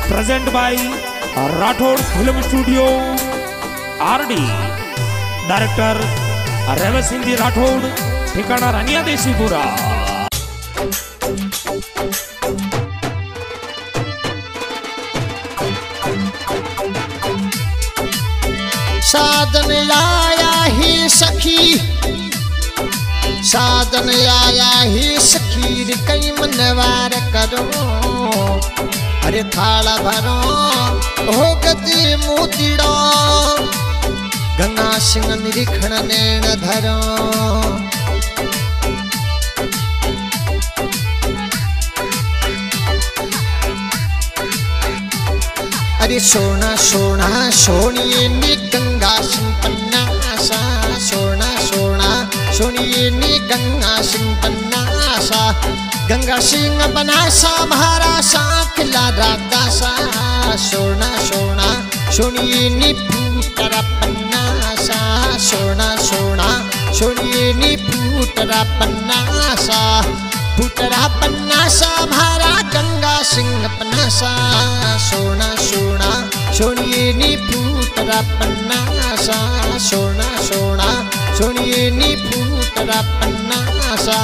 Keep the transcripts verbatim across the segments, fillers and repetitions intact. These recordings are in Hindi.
Present by Rathore film studio RD. Director Revat Singh ji Rathore, ठिकाना रानिया देसीपुरा। साधन आया ही सखी, साधन आया ही सखी, कई मनवार करो, अरे थाला भरो हो गति मोतीड़ो, गंगा सिंह निरीक्षण नैन धरो। अरे सोना सोना सोनिए नी गंगा सिंह पन्ना सा, सोना सोना सोनिए नी गंगा सिंह पन्ना सा, गंगा सिंह बना सा महारा सा खिला राधा सा, सोना सोना सोनिए नी फूटरा पन्ना सा, सोना सोना सोनिए नी फूटरा पन्ना सा, फूटरा पन्ना सा महारा गंगा सिंह पन्ना सा, सोना सोना सोनिए नी फूटरा पन्ना सा, सोना सोना सोनिए नी फूटरा पन्ना सा।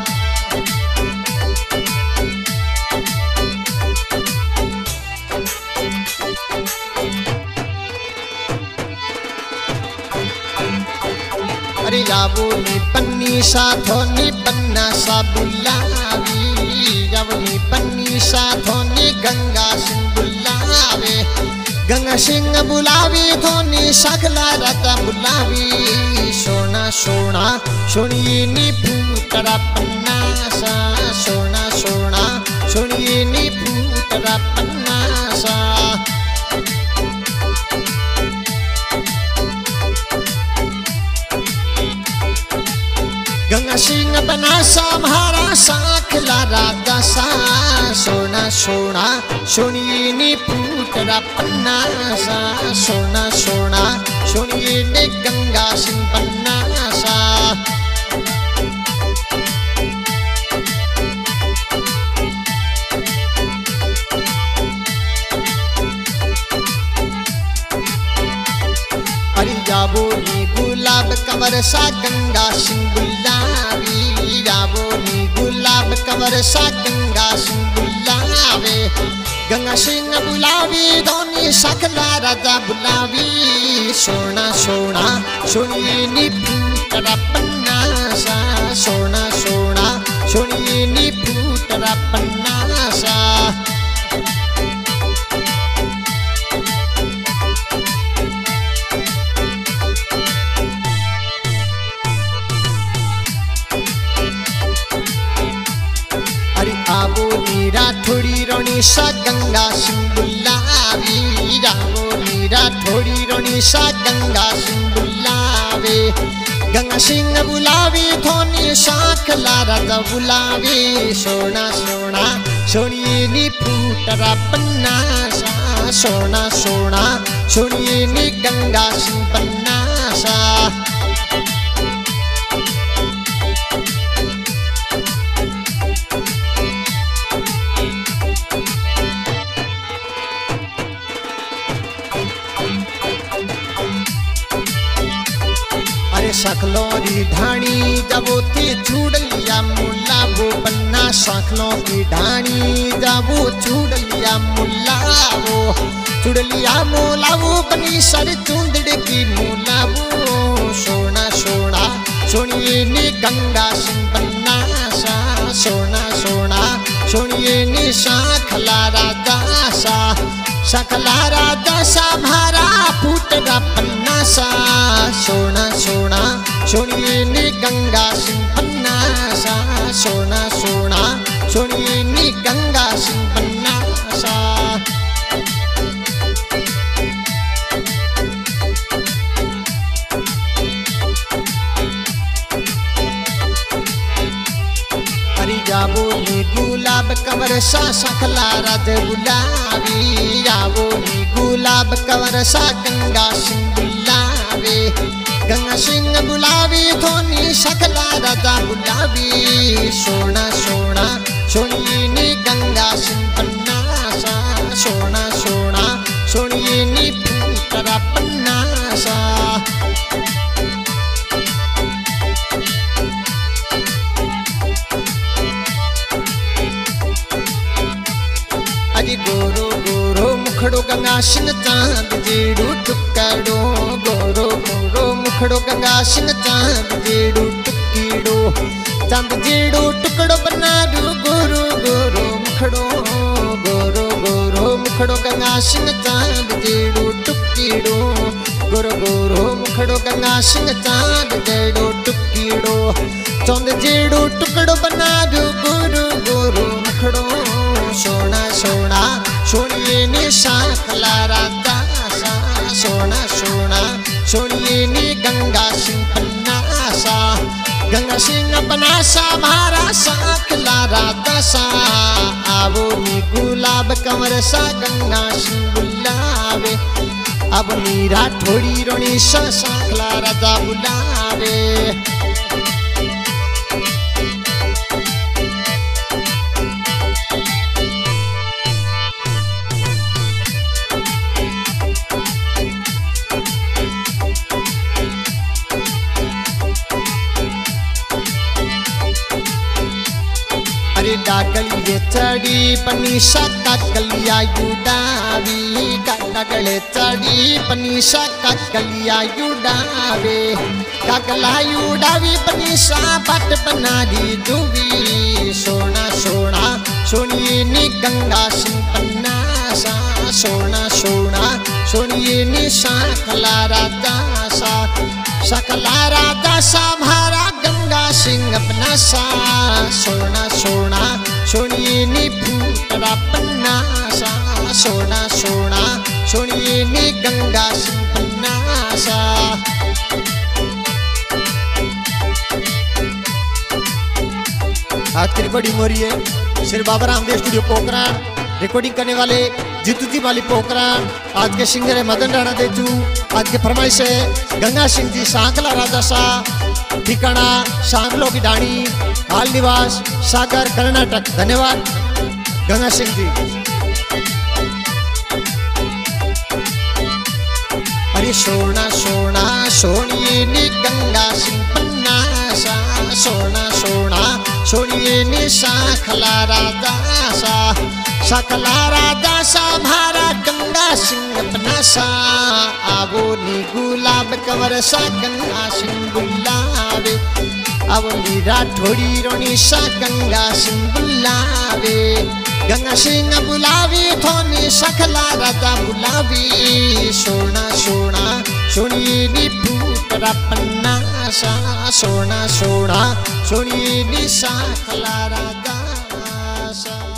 अरे यावो नी पन्नी सा धोनी पन्ना सा बुलावी, यावो नी पन्नी सा धोनी गंगा सिंह बुलावे, गंगा सिंह बुलावी धोनी सकला राधा बुलावी, सोना सोना सोनिए नी फूटरा पन्ना सा, सोना सोना सोनिए नी फूटरा पन्ना सा। गंगा सिंह बना सा महारा साखला राधा सा, सोना सोना सोनिए नी फूटरा पन्ना सा, सोना सोना सोनिए नी गंगा सिंह पन्ना सा। अरे जावो नी गुलाब कंवर सा गंगा सिंह बुलावी, जावो नी गुलाब कंवर सा गंगा सिंह बुलावे, गंगा सिंह बुलावी धोनी सकला राधा बुलावी, सोना सोना सोनिए नी फूटरा पन्ना सा, सोना सोना सोनिए नी फूटरा पन्ना सा। आवो नीरा थोड़ी रोनी सा गंगा सिंह बुलावी, आवो नीरा थोड़ी रोनी सा गंगा सिंह बुलावे, गंगा सिंह बुलावी धोनी साखला राधा बुलावी, सोना सोना सोनिए नी फूटरा पन्ना सा, सोना सोना सोनिए नी गंगा सिंह पन्ना सा। सकलों की ढाणी जावो ते छूड़ लिया मुल्ला वो पन्ना, सकलों की ढाणी जावो छूड़ लिया मुल्ला वो, छूड़ लिया मुल्ला वो बनी सर चूंदड़ की मुल्ला वो, सोना सोना सोनिए नी गंगा सिंह पन्ना सा, सोना सोना सोनिए नी साखला राधा सा, सकला राधा सा महारा फूटरा पन्ना सा, सोना सोना सोनिए नी गंगा सिंह पन्ना सा, सोना सोना सोनिए नी गंगा सिंह पन्ना सा। अरे जावो नी गुलाब कंवर सा सकला राधा बुलावी, आवो नी गुलाब कंवर सा गंगा सिंह बुलावे, गंगा सिंह बुलावी धोनी सकला राधा बुलावी, सोना सोना सोनिए नी गंगा सिंह पन्ना सा, सोना अरे गोरो गोरो मुखड़ो गंगा सिंह चांद जेड़ू टुकड़ो गोरो गोरो मुखड़ो गंगा सिंह चांद जेड़ू टुकीड़ो चांद जेड़ू टुकड़ो बना दू गोरो गोरो मुखड़ो गोरो गोरो मुखड़ो गंगा सिंह चांद जेड़ू टुकीड़ो गोरो गोरो मुखड़ो गंगा सिंह चांद जेड़ू टुकीड़ो चांद जेड़ू टुकड़ो बना दू गोरो गोरो मुखड़ो सोना सोना सोनिए ने शाखला राधा सा सोना सोना सोनिए ने गंगा सिंह पन्नासा गंगा सिंह पन्नासा भारा शाखला राधा सा आवो नी गुलाब कंवर सा गंगा सिंह बुलावे अब नीरा थोड़ी रोनी सा शाखला राधा बुलावे अरे डागलिये चढ़ी पनीसा काकलिया युडावी डागले चढ़ी पनीसा काकलिया युडावे काकला युडावी पनीसा बट बनारी दुवी सोना सोना सोनिए नी गंगा सिंह पन्नासा सोना सोना सोनिए नी शाखला राधा सा शाखला राधा सा भारा गंगा सिंह अपना सा सोना सोना सोनिए नी फूटरा पन्ना सा सोना सोना सोनिए नी गंगा सिंह पन्ना सा आज की रिकॉर्डिंग हो रही है श्री बाबा रामदेव स्टूडियो पोखरण रिकॉर्डिंग करने वाले जीतू जी वाली पोखरण आज के सिंगर है मदन राणा देजू आज के फरमाइश है गंगा सिंह जी शाखला राजा सा ठिकाना सांगलो की डाणी हाल निवास सागर कर्नाटक धन्यवाद गंगा सिंह जी। अरे सोना सोना सोनिए नी गंगा सिंह पन्ना सा सोना सोना सोनिए नी शाखला राधा सा शाखला राधा सा भारा गंगा सिंह अपना सा आवो नी गुलाब कंवर सा गंगा सिंह बुलावे अब नीरा थोड़ी रोनी सा गंगा सिंह बुलावे गंगा सिंह बुलावी थोनी शाखला राधा बुलावी सोना सोना सोनिए नी फूटरा पन्ना सा सोना सोना सोनिए नी शाखला राधा सा।